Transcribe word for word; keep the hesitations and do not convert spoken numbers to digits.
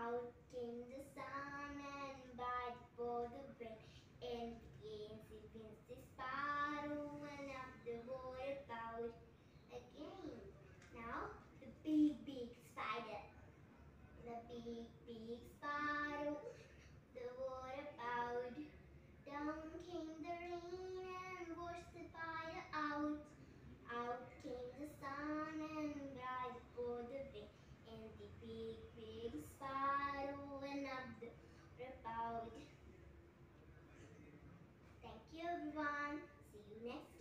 Out came the sun and bright for the rain, and again she finds the sparrow and up the water spout again. Now the big, big spider, the big, big sparrow, the water spout. Down came the rain and washed the fire out. Out came the sun and bright for the rain, and the big, big sparrow went up the about. Thank you everyone. See you next